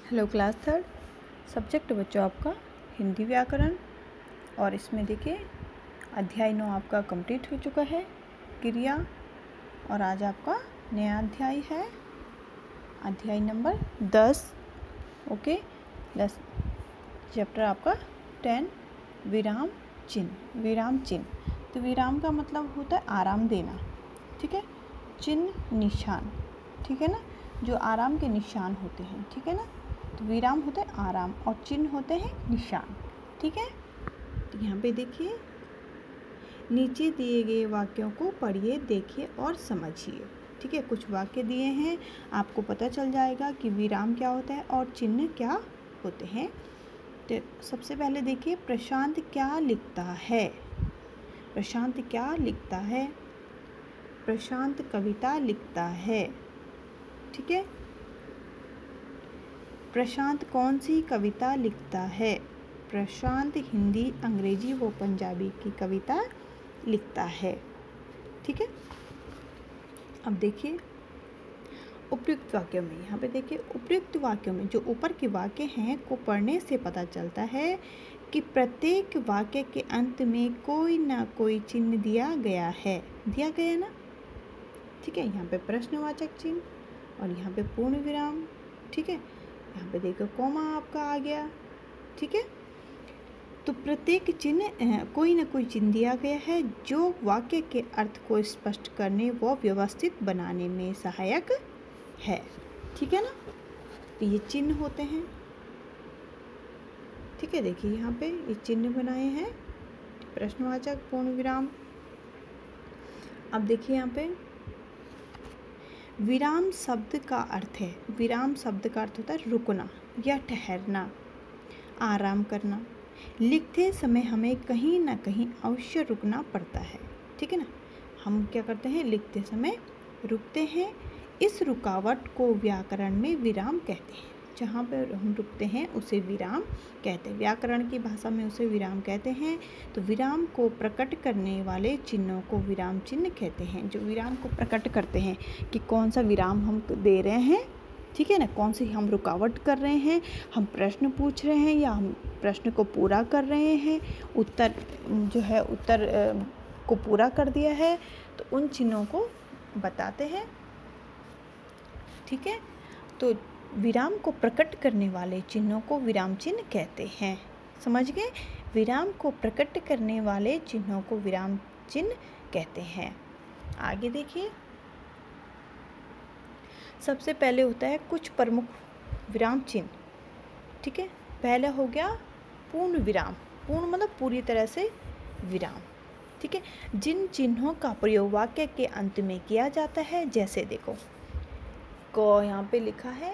Hello class third. Subject बच्चों आपका हिंदी व्याकरण, और इसमें देखिए अध्याय 9 आपका कंप्लीट हो चुका है, क्रिया। और आज आपका नया अध्याय है, अध्याय नंबर 10। ओके, चैप्टर आपका 10, विराम चिन्ह। विराम चिन्ह, तो विराम का मतलब होता है आराम देना, ठीक है। चिन्ह निशान, ठीक है ना, जो आराम के निशान होते हैं, ठीक है ना। तो विराम होता है आराम और चिन्ह होते हैं निशान, ठीक है। तो यहाँ पे देखिए, नीचे दिए गए वाक्यों को पढ़िए, देखिए और समझिए, ठीक है। कुछ वाक्य दिए हैं, आपको पता चल जाएगा कि विराम क्या होता है और चिन्ह क्या होते हैं। तो सबसे पहले देखिए, प्रशांत क्या लिखता है। प्रशांत क्या लिखता है? प्रशांत कविता लिखता है, ठीक है। प्रशांत कौन सी कविता लिखता है? प्रशांत हिंदी, अंग्रेजी व पंजाबी की कविता लिखता है, ठीक है। अब देखिए उपयुक्त वाक्यों में, यहाँ पे देखिए उपयुक्त वाक्यों में जो ऊपर के वाक्य हैं को पढ़ने से पता चलता है कि प्रत्येक वाक्य के अंत में कोई ना कोई चिन्ह दिया गया है। दिया गया ना, ठीक है। यहाँ पे प्रश्नवाचक चिन्ह और यहाँ पे पूर्ण विराम, ठीक है। यहाँ पे देखो कॉमा आपका आ गया, ठीक है। तो प्रत्येक चिन्ह, कोई ना कोई चिन्ह दिया गया है जो वाक्य के अर्थ को स्पष्ट करने व व्यवस्थित बनाने में सहायक है, ठीक है ना। तो ये चिन्ह होते हैं, ठीक है। देखिए यहाँ पे ये चिन्ह बनाए हैं, प्रश्नवाचक, पूर्ण विराम। अब देखिए यहाँ पे विराम शब्द का अर्थ है, विराम शब्द का अर्थ होता है रुकना या ठहरना, आराम करना। लिखते समय हमें कहीं ना कहीं अवश्य रुकना पड़ता है, ठीक है ना। हम क्या करते हैं, लिखते समय रुकते हैं। इस रुकावट को व्याकरण में विराम कहते हैं। जहाँ पर हम रुकते हैं उसे विराम कहते हैं, व्याकरण की भाषा में उसे विराम कहते हैं। तो विराम को प्रकट करने वाले चिन्हों को विराम चिन्ह कहते हैं, जो विराम को प्रकट करते हैं कि कौन सा विराम हम दे रहे हैं, ठीक है ना, कौन सी हम रुकावट कर रहे हैं, हम प्रश्न पूछ रहे हैं या हम प्रश्न को पूरा कर रहे हैं, उत्तर जो है उत्तर को पूरा कर दिया है, तो उन चिन्हों को बताते हैं, ठीक है। तो विराम को प्रकट करने वाले चिन्हों को विराम चिन्ह कहते हैं, समझ गए। विराम को प्रकट करने वाले चिन्हों को विराम चिन्ह कहते हैं। आगे देखिए, सबसे पहले होता है कुछ प्रमुख विराम चिन्ह, ठीक है। पहला हो गया पूर्ण विराम। पूर्ण मतलब पूरी तरह से विराम, ठीक है। जिन चिन्हों का प्रयोग वाक्य के अंत में किया जाता है, जैसे देखो को यहाँ पे लिखा है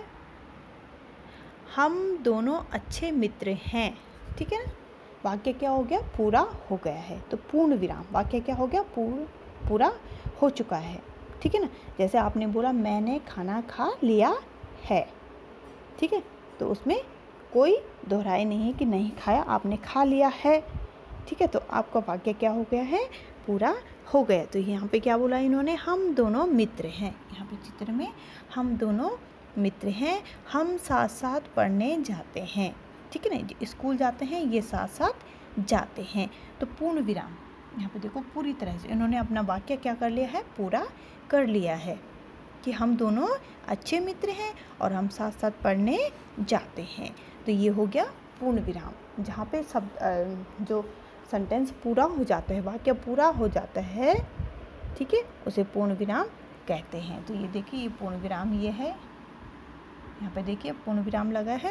हम दोनों अच्छे मित्र हैं, ठीक है ना। वाक्य क्या हो गया, पूरा हो गया है। तो पूर्ण विराम, वाक्य क्या हो गया, पूरा हो चुका है, ठीक है ना। जैसे आपने बोला मैंने खाना खा लिया है, ठीक है, तो उसमें कोई दोहराई नहीं कि नहीं खाया, आपने खा लिया है, ठीक है। तो आपका वाक्य क्या हो गया है, पूरा हो गया। तो यहाँ पे क्या बोला इन्होंने, हम दोनों मित्र हैं। यहाँ पे चित्र में हम दोनों मित्र हैं, हम साथ साथ पढ़ने जाते हैं, ठीक है ना, स्कूल जाते हैं, ये साथ साथ जाते हैं। तो पूर्ण विराम, यहाँ पे देखो पूरी तरह से इन्होंने अपना वाक्य क्या कर लिया है, पूरा कर लिया है कि हम दोनों अच्छे मित्र हैं और हम साथ साथ पढ़ने जाते हैं। तो ये हो गया पूर्ण विराम, जहाँ पे शब्द जो सेंटेंस पूरा हो जाता है, वाक्य पूरा हो जाता है, ठीक है, उसे पूर्ण विराम कहते हैं। तो ये देखिए, ये पूर्ण विराम ये है, यहाँ पे देखिए पूर्ण विराम लगा है।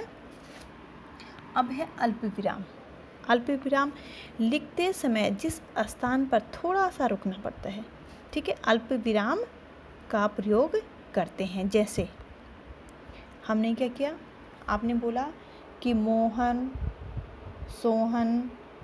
अब है अल्प विराम। अल्प विराम लिखते समय जिस स्थान पर थोड़ा सा रुकना पड़ता है, ठीक है, अल्प विराम का प्रयोग करते हैं। जैसे हमने क्या किया, आपने बोला कि मोहन सोहन,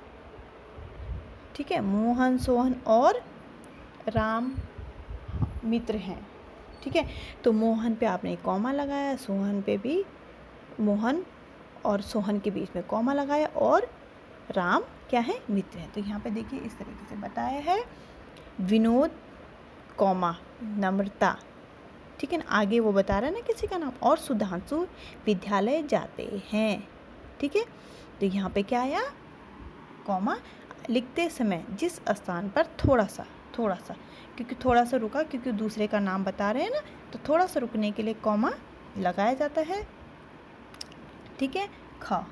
ठीक है, मोहन सोहन और राम मित्र हैं, ठीक है। तो मोहन पे आपने कॉमा लगाया, सोहन पे भी, मोहन और सोहन के बीच में कॉमा लगाया, और राम क्या है, मित्र है। तो यहाँ पे देखिए इस तरीके से बताया है, विनोद कॉमा नम्रता, ठीक है ना, आगे वो बता रहा है ना किसी का नाम, और सुधांशु विद्यालय जाते हैं। ठीक है, तो यहाँ पे क्या आया, कॉमा, लिखते समय जिस स्थान पर थोड़ा सा, क्योंकि थोड़ा सा रुका, क्योंकि दूसरे का नाम बता रहे हैं ना, तो थोड़ा सा रुकने के लिए कॉमा लगाया जाता है। ठीक है, ख,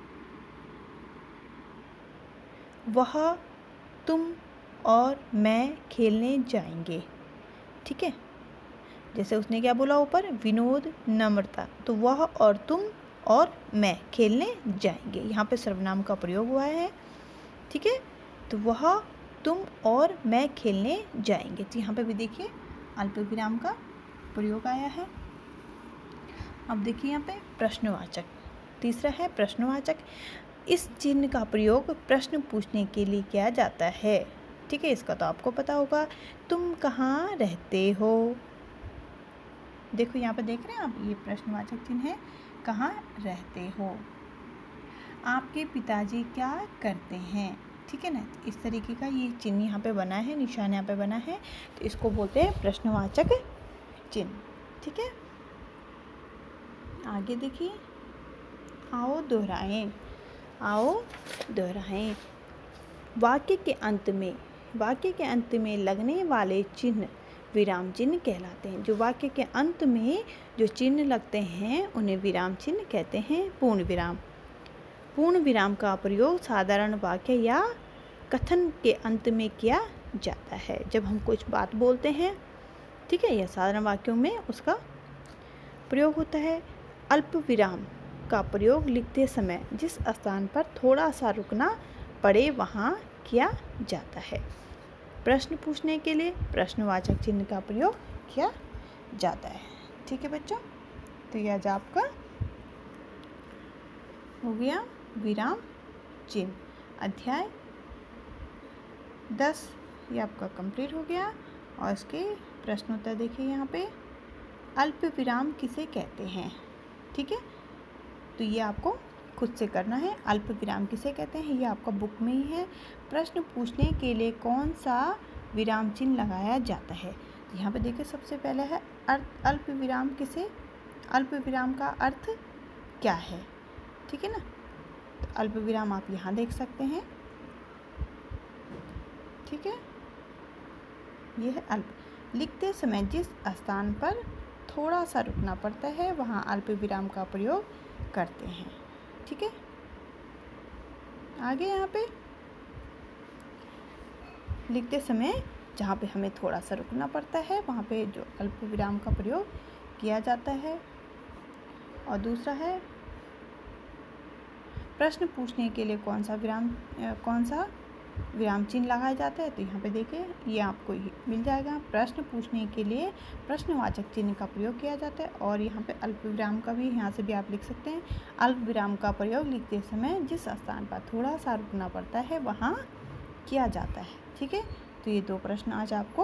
वह, तुम और मैं खेलने जाएंगे। ठीक है, जैसे उसने क्या बोला ऊपर, विनोद, नम्रता, तो वह और तुम और मैं खेलने जाएंगे, यहाँ पे सर्वनाम का प्रयोग हुआ है। ठीक है, तो वह, तुम और मैं खेलने जाएंगे, तो यहाँ पे भी देखिए अल्प विराम का प्रयोग आया है। अब देखिए यहाँ पे प्रश्नवाचक, तीसरा है प्रश्नवाचक। इस चिन्ह का प्रयोग प्रश्न पूछने के लिए किया जाता है। ठीक है, इसका तो आपको पता होगा, तुम कहाँ रहते हो। देखो यहाँ पे देख रहे हैं आप, ये प्रश्नवाचक चिन्ह है, कहाँ रहते हो। आपके पिताजी क्या करते हैं। ठीक है ना, इस तरीके का ये चिन्ह यहाँ पे बना है, निशान यहाँ पे बना है, तो इसको बोलते हैं प्रश्नवाचक चिन्ह। ठीक है, आगे देखिए, आओ दोहराएं, वाक्य के अंत में लगने वाले चिन्ह विराम चिन्ह कहलाते हैं। जो वाक्य के अंत में जो चिन्ह लगते हैं उन्हें विराम चिन्ह कहते हैं। पूर्ण विराम का प्रयोग साधारण वाक्य या कथन के अंत में किया जाता है। जब हम कुछ बात बोलते हैं, ठीक है, या साधारण वाक्यों में उसका प्रयोग होता है। अल्प विराम का प्रयोग लिखते समय जिस स्थान पर थोड़ा सा रुकना पड़े वहाँ किया जाता है। प्रश्न पूछने के लिए प्रश्नवाचक चिन्ह का प्रयोग किया जाता है। ठीक है बच्चों, तो यह आज आपका हो गया विराम चिन्ह। अध्याय 10 ये आपका कंप्लीट हो गया। और इसके प्रश्नोत्तर देखिए यहाँ पे, अल्प विराम किसे कहते हैं। ठीक है, तो ये आपको खुद से करना है। अल्प विराम किसे कहते हैं, ये आपका बुक में ही है। प्रश्न पूछने के लिए कौन सा विराम चिन्ह लगाया जाता है। यहाँ पे देखिए, सबसे पहले है अल्प विराम किसे, अल्प विराम का अर्थ क्या है। ठीक है ना, तो अल्प विराम आप यहाँ देख सकते हैं। ठीक है, ये है अल्प, लिखते समय जिस स्थान पर थोड़ा सा रुकना पड़ता है वहाँ अल्प विराम का प्रयोग करते हैं। ठीक है, आगे यहाँ पे लिखते समय जहाँ पे हमें थोड़ा सा रुकना पड़ता है वहाँ पे जो अल्प विराम का प्रयोग किया जाता है। और दूसरा है प्रश्न पूछने के लिए कौन सा विराम चिन्ह लगाया जाता है। तो यहाँ पे देखिए, ये आपको मिल जाएगा। प्रश्न पूछने के लिए प्रश्नवाचक चिन्ह का प्रयोग किया जाता है। और यहाँ पे अल्प विराम का भी यहाँ से भी आप लिख सकते हैं। अल्प विराम का प्रयोग लिखते समय जिस स्थान पर थोड़ा सा रुकना पड़ता है वहाँ किया जाता है। ठीक है, तो ये 2 प्रश्न आज आपको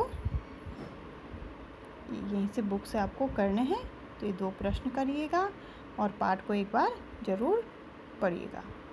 यहीं से बुक से आपको करने हैं। तो ये 2 प्रश्न करिएगा और पाठ को एक बार ज़रूर पढ़िएगा।